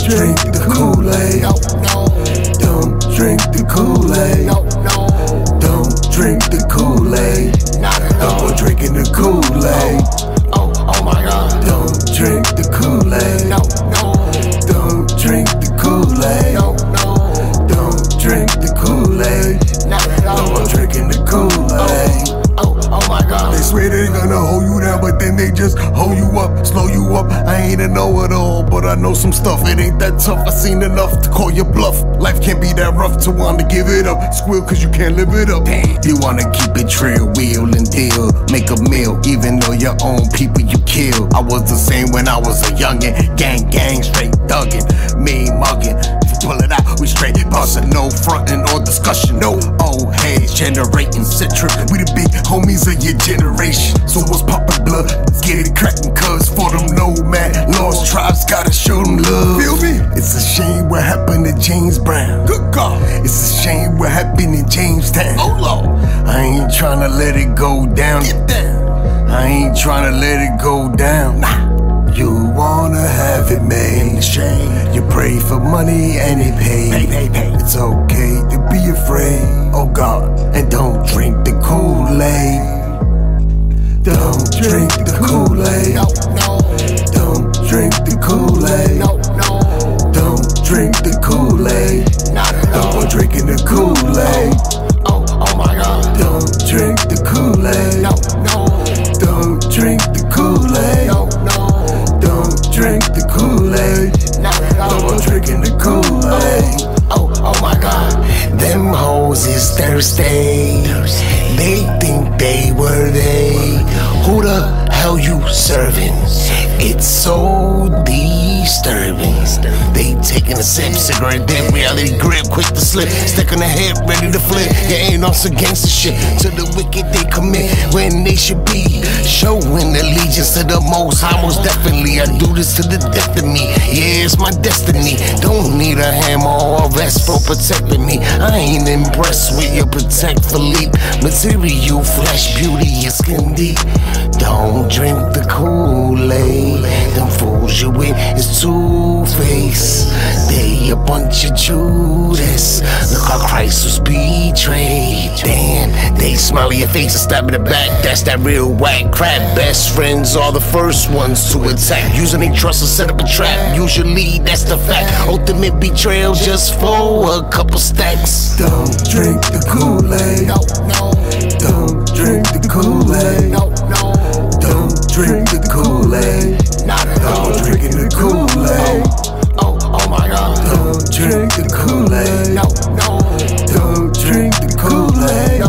drink the Kool-Aid. Don't drink the Kool-Aid. Don't drink the Kool-Aid. I'm drinking the Kool-Aid. Oh my God. Don't drink the Kool-Aid. Don't drink the Kool-Aid. Don't drink the Kool-Aid. I'm drinking the Kool-Aid. Oh my God. They swear they gonna hold you down, but then they just hold you up, slow you up. I ain't a know-it-all, but I know some stuff. It ain't that tough, I seen enough to call your bluff. Life can't be that rough to want to give it up. Squeal cause you can't live it up. You wanna keep it trill, wheel and deal. Make a meal, even though your own people you kill. I was the same when I was a youngin'. Gang, straight thuggin'. Mean muggin'. Pull it out, we straight bustin'. No frontin' or discussion. No old heads generating citric. We the big homies of your generation. So what's poppin' blood? Let's get it crackin', cuz for them nomad lost tribes gotta show them love. Feel me? It's a shame what happened to James Brown. Good God. It's a shame what happened in Jamestown. Oh Lord. I ain't tryna let it go down. Get down. I ain't tryna let it go down. Nah. You wanna have it made. You pray for money and it pays. Pay. It's okay to be afraid. Oh God. And don't drink the Kool-Aid. Don't drink the Kool-Aid. Don't drink the Kool-Aid. Don't drink the Kool-Aid. I'm drinking the Kool-Aid. Oh my God. Don't drink the Kool-Aid. Don't drink the Kool-Aid. Don't drink the Kool-Aid. I'm drinking the Kool-Aid. Oh my God. Them hoes is thirsty. They think they were they. Who the hell you serving? It's so disturbing. They taking a sip, cigarette dip, reality grip, quick to slip, stick on the hip, ready to flip. You ain't on some gangster shit. To the wicked they commit when they should be showing allegiance to the Most High. Most definitely, I do this to the death of me. Yeah, it's my destiny. Don't need a hammer or a vest for protecting me. I ain't impressed with your protect Philippe. Material, flesh, beauty, your skin deep. Don't drink the Kool-Aid. Them fools you with is two-faced. They a bunch of Judas. Look how Christ was betrayed. Damn, they smile in your face and stab in the back. That's that real whack crap. Best friends are the first ones to attack. Using their trust to set up a trap. Usually that's the fact. Ultimate betrayal just for a couple stacks. Don't drink the Kool-Aid. Don't drink the Kool-Aid. Don't drink the Kool-Aid. I'm drinking the Kool-Aid. Oh my God. Don't drink the Kool-Aid. Don't drink the Kool-Aid.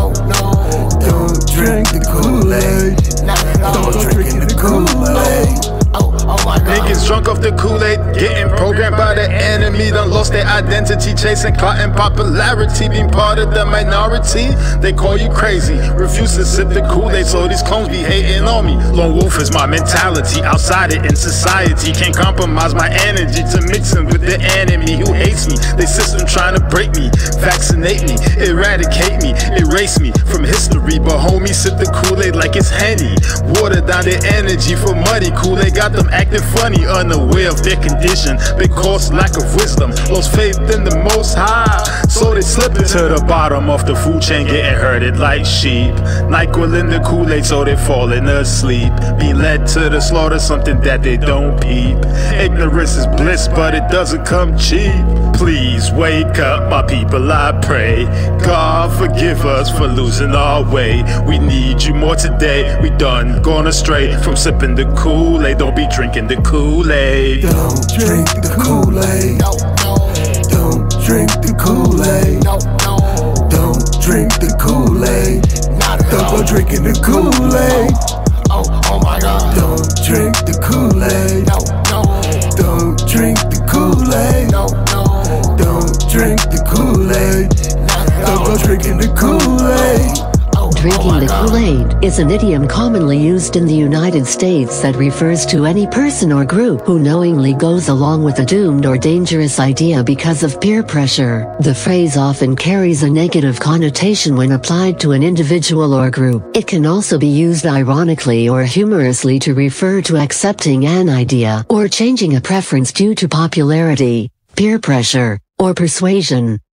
Don't drink the Kool-Aid. I'm drinking the Kool-Aid. Oh my God. Niggas drunk off the Kool-Aid, getting programmed by the enemy. Done lost their identity, chasing cotton popularity. Being part of the minority, they call you crazy. Refuse to sip the Kool-Aid, so these clones be hating on me. Lone wolf is my mentality, outside it in society. Can't compromise my energy to mixing with the enemy who hates me. They system trying to break me, vaccinate me, eradicate me, erase me from history. But homies sip the Kool-Aid like it's Henny. Water down their energy for money. Kool-Aid got them acting funny, unaware of their condition because lack of wisdom. Lost faith in the Most High, so they slipping to the bottom of the food chain, getting herded like sheep. NyQuil in the Kool-Aid, so they falling asleep. Being led to the slaughter, something that they don't peep. Ignorance is bliss, but it doesn't come cheap. Please wake up, my people, I pray. God forgive us for losing our way. We need you more today. We done gone astray from sipping the Kool-Aid. Don't be drinking the Kool-Aid. Don't drink the Kool-Aid. Don't drink the Kool-Aid. Don't drink the Kool-Aid. Don't go drinking the Kool-Aid. Oh my God. Don't drink the Kool-Aid. Don't drink the Kool-Aid. Don't drink the Kool-Aid. Don't go drinking the Kool-Aid. drinking the Kool-Aid is an idiom commonly used in the United States that refers to any person or group who knowingly goes along with a doomed or dangerous idea because of peer pressure. The phrase often carries a negative connotation when applied to an individual or group. It can also be used ironically or humorously to refer to accepting an idea or changing a preference due to popularity, peer pressure, or persuasion.